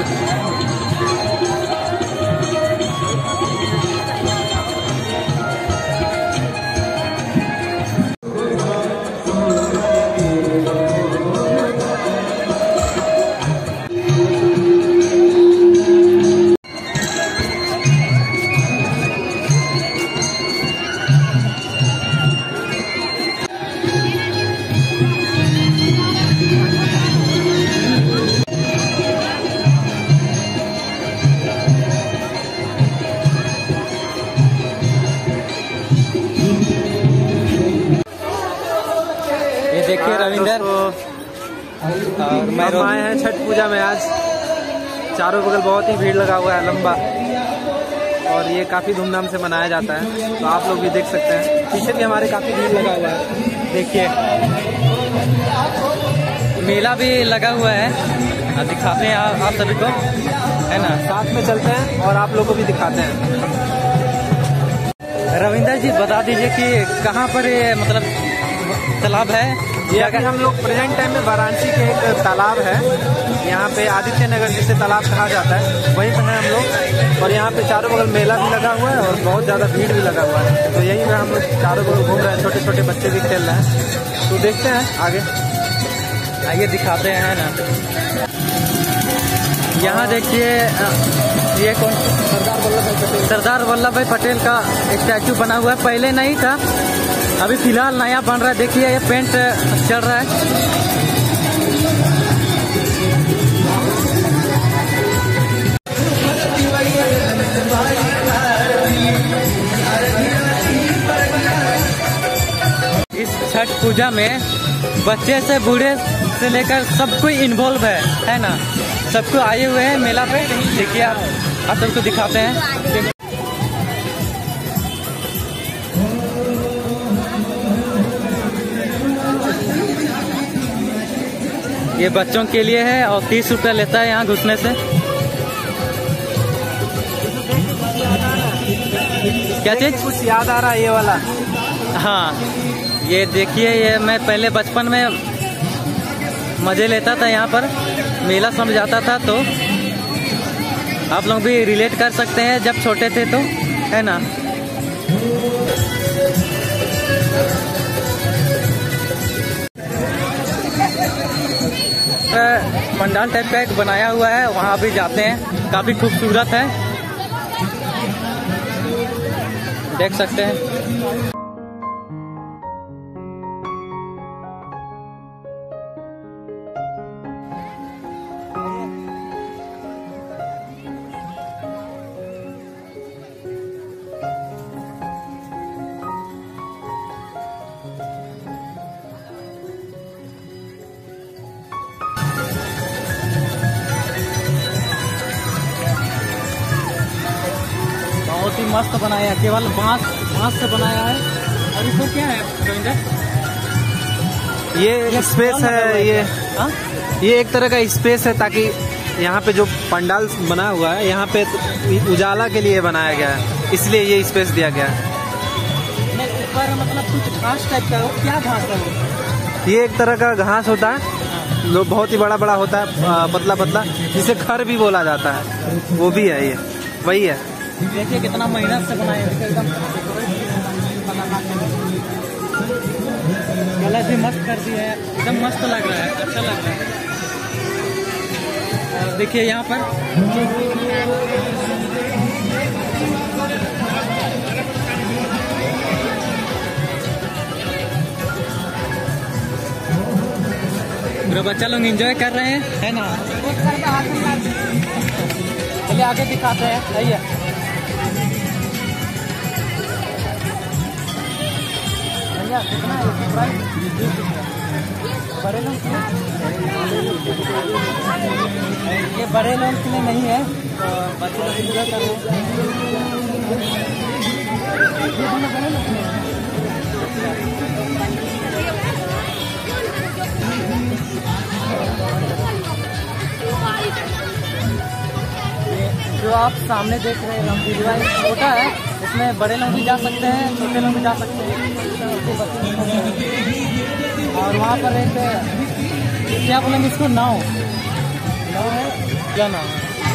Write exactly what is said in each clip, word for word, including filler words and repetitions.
देखिए रविंदर और मैं आए हैं छठ पूजा में। आज चारों बगल बहुत ही भीड़ लगा हुआ है, लंबा, और ये काफ़ी धूमधाम से मनाया जाता है। तो आप लोग भी देख सकते हैं, पीछे भी हमारे काफ़ी भीड़ लगा हुआ है। देखिए मेला भी लगा हुआ है, दिखाते हैं आप, आप सभी को, है ना। साथ में चलते हैं और आप लोगों को भी दिखाते हैं। रविंदर जी बता दीजिए कि कहाँ पर ये मतलब तालाब है? ये अगर हम लोग प्रेजेंट टाइम में वाराणसी के एक तालाब है, यहाँ पे आदित्य नगर जिसे तालाब कहा जाता है, वहीं पर हैं हम लोग। और यहाँ पे चारों बगल मेला भी लगा हुआ है और बहुत ज़्यादा भीड़ भी लगा हुआ है। तो यहीं पे हम लोग चारों बगल घूम रहे हैं, छोटे छोटे बच्चे भी खेल रहे हैं। तो देखते हैं आगे, आइए दिखाते हैं ना। यहाँ देखिए ये कौन, सरदार वल्लभ भाई पटेल सरदार वल्लभ भाई पटेल का स्टैचू बना हुआ है। पहले नहीं था, अभी फिलहाल नया बन रहा है। देखिए ये पेंट चल रहा है। इस छठ पूजा में बच्चे से बूढ़े से लेकर सब कोई इन्वॉल्व है, है ना। सबको आए हुए हैं मेला पे। देखिए आप आप सबको दिखाते हैं। ये बच्चों के लिए है और तीस रुपया लेता है यहाँ घुसने से। क्या चीज? कुछ याद आ रहा है ये वाला? हाँ, ये देखिए, ये मैं पहले बचपन में मजे लेता था, यहाँ पर मेला समझ जाता था। तो आप लोग भी रिलेट कर सकते हैं जब छोटे थे तो, है ना। पंडाल टाइप का एक बनाया हुआ है, वहाँ भी जाते हैं। काफी खूबसूरत है, देख सकते हैं। बहुत ही मस्त बनाया, केवल बांस बांस से बनाया है। और इसको क्या है रविंदर? ये स्पेस है, ये आ? ये एक तरह का स्पेस है, ताकि यहाँ पे जो पंडाल बना हुआ है, यहाँ पे उजाला के लिए बनाया गया है, इसलिए ये स्पेस दिया गया है। ऊपर मतलब कुछ घास टाइप का, क्या घास है? ये एक तरह का घास होता है, जो बहुत ही बड़ा बड़ा होता है, पतला पतला, जिसे खर भी बोला जाता है, वो भी है। ये वही है। देखिए कितना मेहनत से बनाया है, एकदम कलर भी मस्त कर दिया है, एकदम मस्त लग रहा है, अच्छा लग रहा है। और देखिए यहाँ पर पूरा बच्चा लोग एंजॉय कर रहे हैं, है ना। चलिए आगे दिखाते हैं, आइए। भैया कितना है प्राइस? बड़े लोग के लिए, ये बड़े लोग के लिए नहीं है, तो बच्चे लोग एंजॉय कर रहे हैं। जो आप सामने देख रहे हैं रामपुरवा छोटा है, इसमें बड़े लोग भी जा सकते हैं, छोटे लोग भी जा सकते हैं। और वहाँ पर एक क्या बोलेंगे इसको, नाव नाव है, क्या नाव है?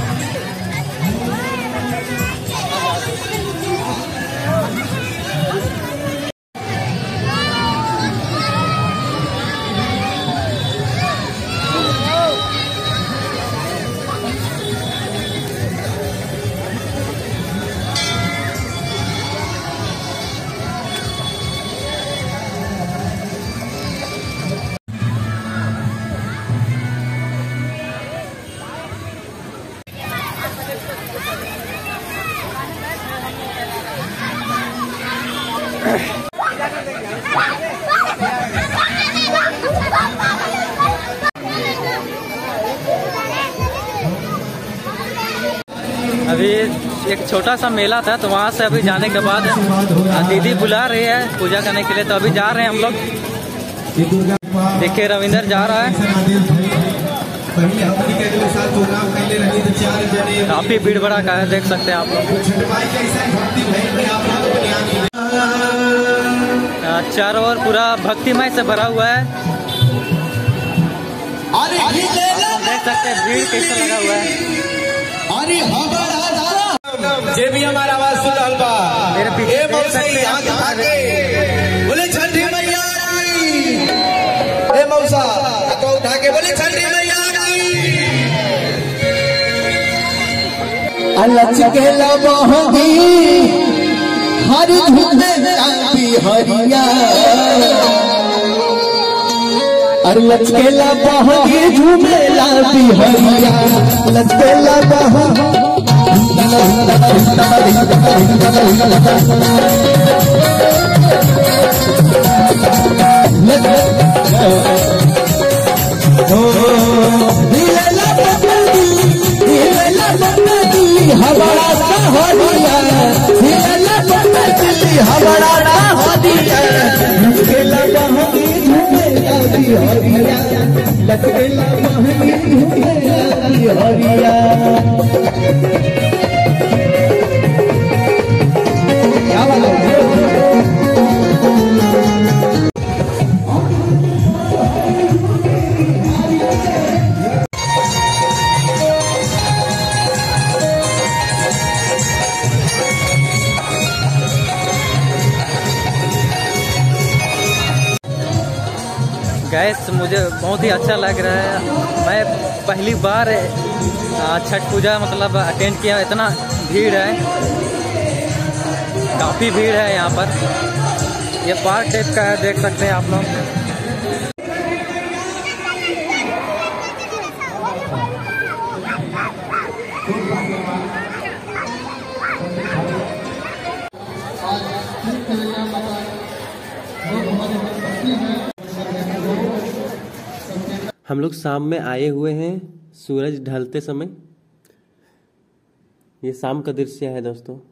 अभी एक छोटा सा मेला था, तो वहाँ से अभी जाने के बाद दीदी बुला रही है पूजा करने के लिए, तो अभी जा रहे हैं हम लोग। देखिए रविंदर जा रहा है। काफी भीड़ भड़का है, देख सकते हैं आप लोग। चारों ओर पूरा भक्तिमय से भरा हुआ है। देख सकते हैं भीड़ कैसे लगा हुआ है। जे भी हमारा आवाज सुन रहा बा, मेरे पीछे देख सकते हैं आप। बोले छठी मैया ए मौसा तो उठा के बोले छठी मैया अलच के लबहगी हर धुने हरिया अरे लचकेला बहगी झूमेला बिहरिया लचकेला बहगी हमारा हरिया हमारा हरिया लचकेला बहगी झूमेला बिहरिया लचकेला बहगी झूमेला बिहरिया। गैस मुझे बहुत ही अच्छा लग रहा है। मैं पहली बार छठ पूजा मतलब अटेंड किया। इतना भीड़ है, काफ़ी भीड़ है यहाँ पर। ये पार्क टाइप का है, देख सकते हैं आप लोग। हम लोग शाम में आए हुए हैं, सूरज ढलते समय। ये शाम का दृश्य है दोस्तों।